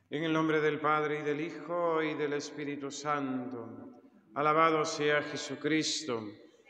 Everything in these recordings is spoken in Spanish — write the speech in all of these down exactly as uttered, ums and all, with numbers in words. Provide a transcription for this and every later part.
En el nombre del Padre, y del Hijo, y del Espíritu Santo. Alabado sea Jesucristo.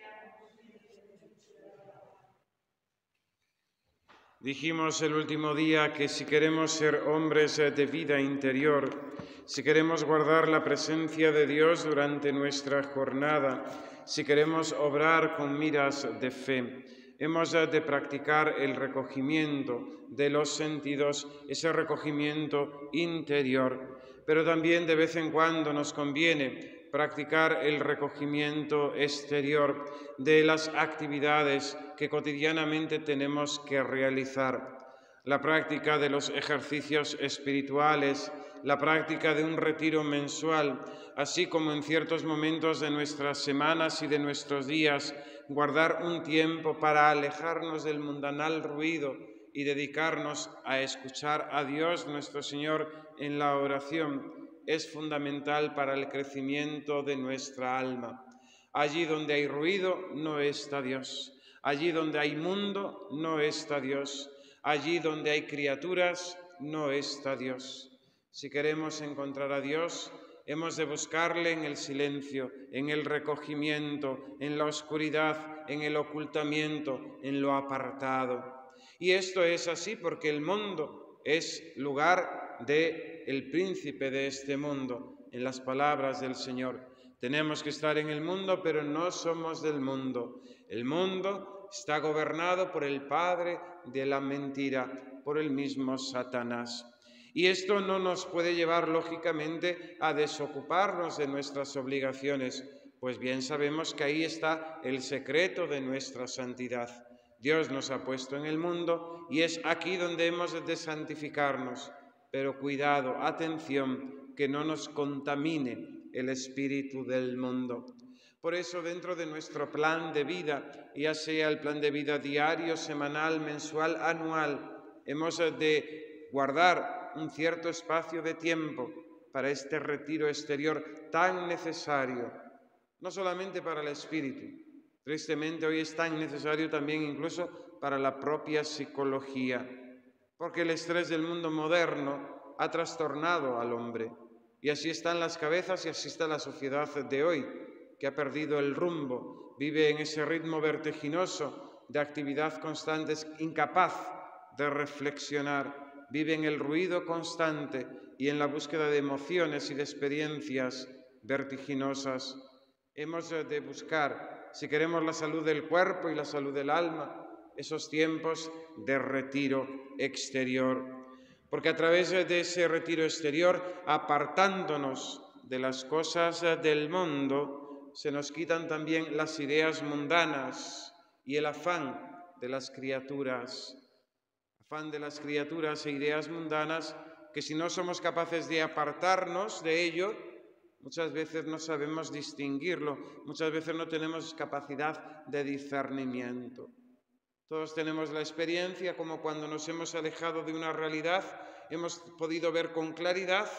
Dijimos el último día que si queremos ser hombres de vida interior, si queremos guardar la presencia de Dios durante nuestra jornada, si queremos obrar con miras de fe, hemos de practicar el recogimiento de los sentidos, ese recogimiento interior. Pero también de vez en cuando nos conviene practicar el recogimiento exterior de las actividades que cotidianamente tenemos que realizar. La práctica de los ejercicios espirituales, la práctica de un retiro mensual, así como en ciertos momentos de nuestras semanas y de nuestros días, guardar un tiempo para alejarnos del mundanal ruido y dedicarnos a escuchar a Dios nuestro Señor en la oración, es fundamental para el crecimiento de nuestra alma. Allí donde hay ruido no está Dios. Allí donde hay mundo no está Dios. Allí donde hay criaturas no está Dios. Si queremos encontrar a Dios, hemos de buscarle en el silencio, en el recogimiento, en la oscuridad, en el ocultamiento, en lo apartado. Y esto es así porque el mundo es lugar del príncipe de este mundo, en las palabras del Señor. Tenemos que estar en el mundo, pero no somos del mundo. El mundo está gobernado por el padre de la mentira, por el mismo Satanás. Y esto no nos puede llevar, lógicamente, a desocuparnos de nuestras obligaciones, pues bien sabemos que ahí está el secreto de nuestra santidad. Dios nos ha puesto en el mundo y es aquí donde hemos de santificarnos. Pero cuidado, atención, que no nos contamine el espíritu del mundo. Por eso, dentro de nuestro plan de vida, ya sea el plan de vida diario, semanal, mensual, anual, hemos de guardar un cierto espacio de tiempo para este retiro exterior tan necesario, no solamente para el espíritu. Tristemente hoy es tan necesario también incluso para la propia psicología, porque el estrés del mundo moderno ha trastornado al hombre. Y así están las cabezas y así está la sociedad de hoy, que ha perdido el rumbo, vive en ese ritmo vertiginoso de actividad constante, es incapaz de reflexionar, vive en el ruido constante y en la búsqueda de emociones y de experiencias vertiginosas. Hemos de buscar, si queremos la salud del cuerpo y la salud del alma, esos tiempos de retiro exterior. Porque a través de ese retiro exterior, apartándonos de las cosas del mundo, se nos quitan también las ideas mundanas y el afán de las criaturas. Afán de las criaturas e ideas mundanas que si no somos capaces de apartarnos de ello, muchas veces no sabemos distinguirlo, muchas veces no tenemos capacidad de discernimiento. Todos tenemos la experiencia como cuando nos hemos alejado de una realidad, hemos podido ver con claridad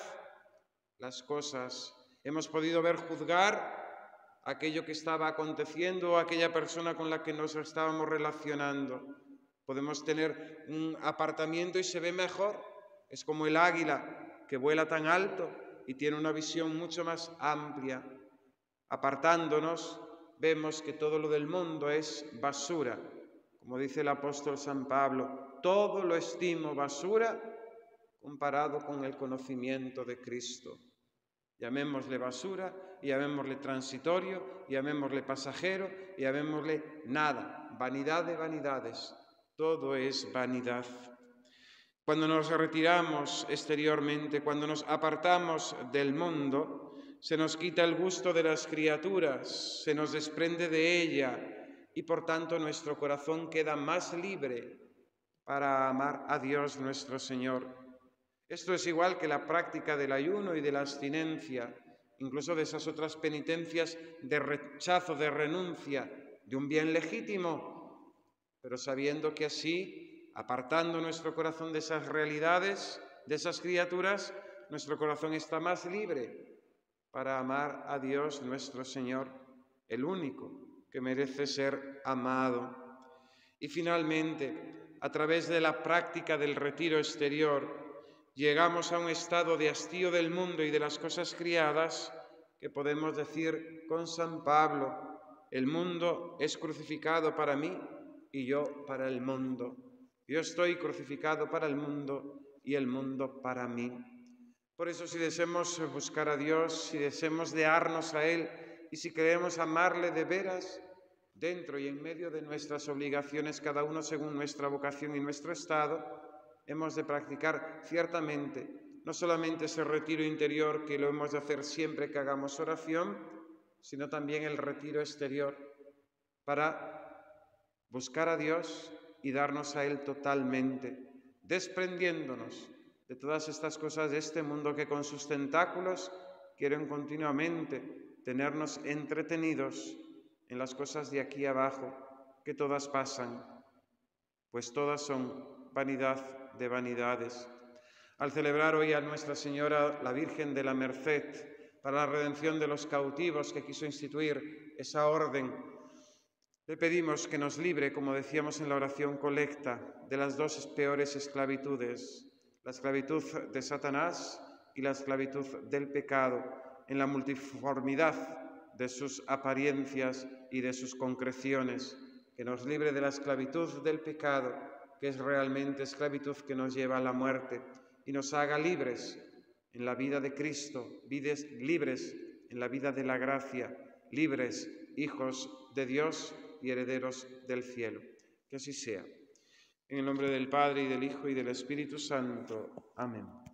las cosas, hemos podido ver juzgar aquello que estaba aconteciendo o aquella persona con la que nos estábamos relacionando. Podemos tener un apartamiento y se ve mejor, es como el águila que vuela tan alto y tiene una visión mucho más amplia. Apartándonos, vemos que todo lo del mundo es basura. Como dice el apóstol San Pablo, todo lo estimo basura comparado con el conocimiento de Cristo. Llamémosle basura, llamémosle transitorio, llamémosle pasajero, llamémosle nada, vanidad de vanidades. Todo es vanidad. Cuando nos retiramos exteriormente, cuando nos apartamos del mundo, se nos quita el gusto de las criaturas, se nos desprende de ella y por tanto nuestro corazón queda más libre para amar a Dios nuestro Señor. Esto es igual que la práctica del ayuno y de la abstinencia, incluso de esas otras penitencias de rechazo, de renuncia, de un bien legítimo, pero sabiendo que así, apartando nuestro corazón de esas realidades, de esas criaturas, nuestro corazón está más libre para amar a Dios nuestro Señor, el único que merece ser amado. Y finalmente, a través de la práctica del retiro exterior, llegamos a un estado de hastío del mundo y de las cosas criadas que podemos decir con San Pablo: el mundo es crucificado para mí y yo para el mundo. Yo estoy crucificado para el mundo y el mundo para mí. Por eso, si deseamos buscar a Dios, si deseamos dearnos a Él y si queremos amarle de veras, dentro y en medio de nuestras obligaciones, cada uno según nuestra vocación y nuestro estado, hemos de practicar ciertamente no solamente ese retiro interior que lo hemos de hacer siempre que hagamos oración, sino también el retiro exterior para buscar a Dios y darnos a Él totalmente, desprendiéndonos de todas estas cosas de este mundo que con sus tentáculos quieren continuamente tenernos entretenidos en las cosas de aquí abajo, que todas pasan, pues todas son vanidad de vanidades. Al celebrar hoy a Nuestra Señora, la Virgen de la Merced, para la redención de los cautivos, que quiso instituir esa orden, le pedimos que nos libre, como decíamos en la oración colecta, de las dos peores esclavitudes, la esclavitud de Satanás y la esclavitud del pecado, en la multiformidad de sus apariencias y de sus concreciones, que nos libre de la esclavitud del pecado, que es realmente esclavitud que nos lleva a la muerte, y nos haga libres en la vida de Cristo, vides, libres en la vida de la gracia, libres hijos de Dios y herederos del cielo. Que así sea. En el nombre del Padre, y del Hijo, y del Espíritu Santo. Amén.